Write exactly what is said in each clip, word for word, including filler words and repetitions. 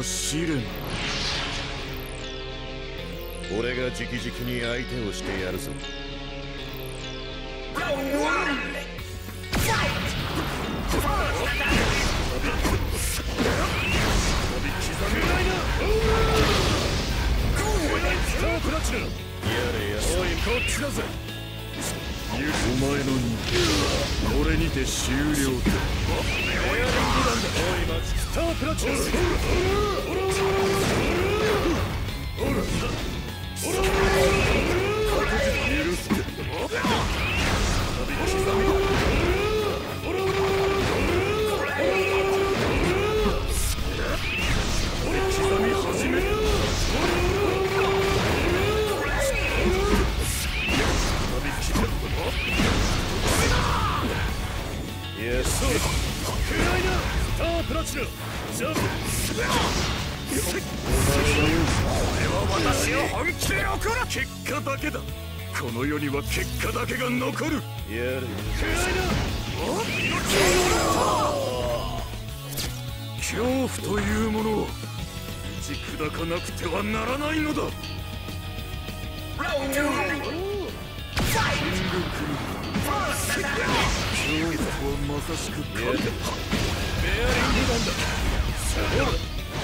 試練。 俺が直々に相手をしてやるぞ。お前の任務、俺にて終了だ。スタープラチナム。許すけ。刻み始める。いや、そうだ。暗いな。スタープラチナ。ジャンプ。俺は私を本気で怒る。結果だけだ。この世には結果だけが残る。やれ。暗いな。恐怖というものを打ち砕かなくてはならないのだ。キングクル恐怖はまさしく神だ。ベアリングなんだ。そうだ。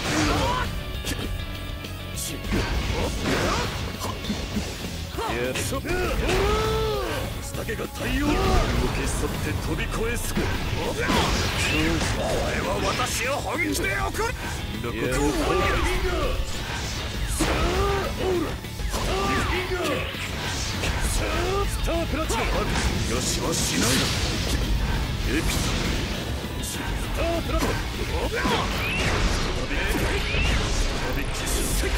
やっそだけが太陽を消し去って飛び越えすぐ。俺は私を本気で怒る。だことをスタープラチナ。よしはしないな。エピスタープラチナ。飛び消す世界。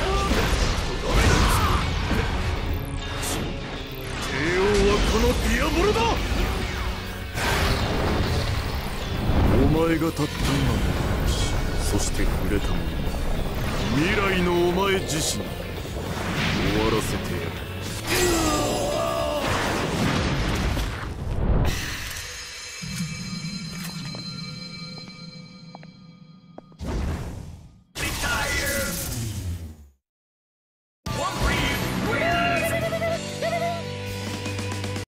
帝王はこのディアボロだ。お前がたった今のそして触れたもの、未来のお前自身終わらせてやる。